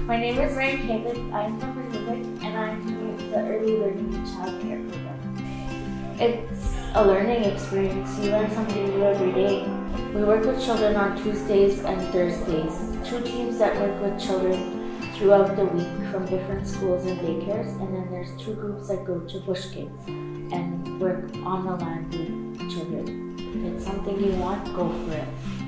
My name is Ryan David. I'm from Pacific and I'm doing the Early Learning Child Care Program. It's a learning experience. You learn something new every day. We work with children on Tuesdays and Thursdays. 2 teams that work with children throughout the week from different schools and daycares, and then there's 2 groups that go to Bush Kids and work on the land with children. If it's something you want, go for it.